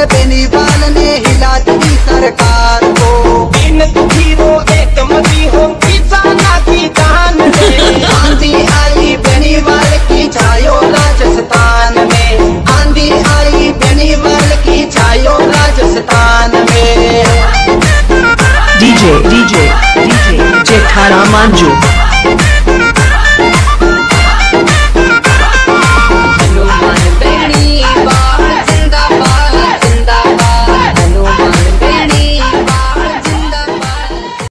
बेनीवाल ने हिला दी सरकार को। दिन दुखी हो एक मती हो किसाना की जान में। आंधी आई बेनीवाल की छायो राजस्थान में, आंधी आई बेनीवाल की छायो राजस्थान में। डीजे जेठाराम मंजू।